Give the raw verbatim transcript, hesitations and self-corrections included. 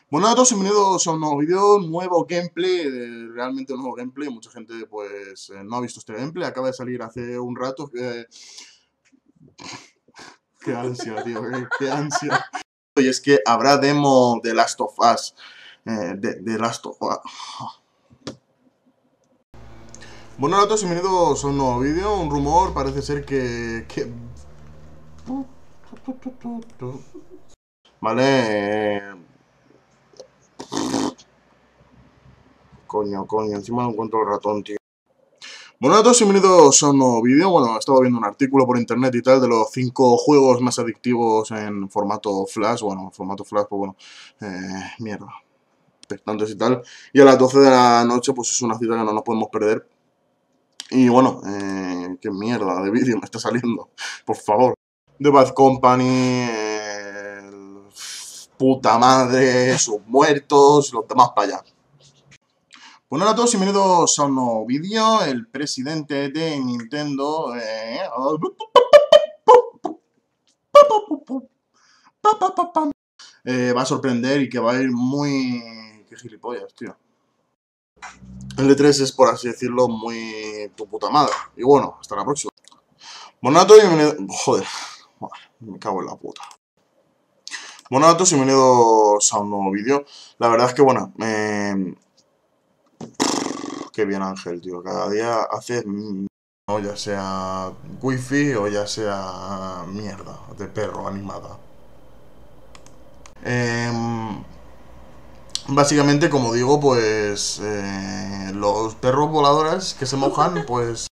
Bueno, a todos bienvenidos a un nuevo vídeo, nuevo gameplay, eh, realmente un nuevo gameplay. Mucha gente pues eh, no ha visto este gameplay, acaba de salir hace un rato. Eh... Qué ansia, tío, qué, qué ansia. Y es que habrá demo de Last of Us, eh, de, de Last of Us. Bueno, a todos bienvenidos a un nuevo vídeo, un rumor, parece ser que... que... Vale, eh... Coño, coño, encima no encuentro el ratón, tío. Bueno, a todos bienvenidos a un nuevo vídeo. Bueno, he estado viendo un artículo por internet y tal de los cinco juegos más adictivos en formato Flash. Bueno, en formato Flash, pues bueno, eh, mierda, expectantes y tal. Y a las doce de la noche, pues es una cita que no nos podemos perder. Y bueno, eh, qué mierda de vídeo me está saliendo, por favor. The Bad Company, eh, puta madre, sus muertos, los demás para allá. Bueno, hola a todos y bienvenidos a un nuevo vídeo. El presidente de Nintendo eh, eh, va a sorprender y que va a ir muy... Qué gilipollas, tío. El E tres es, por así decirlo, muy tu puta madre. Y bueno, hasta la próxima. Bueno, a todos y bienvenidos... Joder, me cago en la puta. Bueno, a todos y bienvenidos a un nuevo vídeo. La verdad es que, bueno, eh... qué bien Ángel, tío. Cada día haces... O ya sea wifi o ya sea mierda de perro animada. Eh, básicamente, como digo, pues eh, los perros voladores que se mojan, pues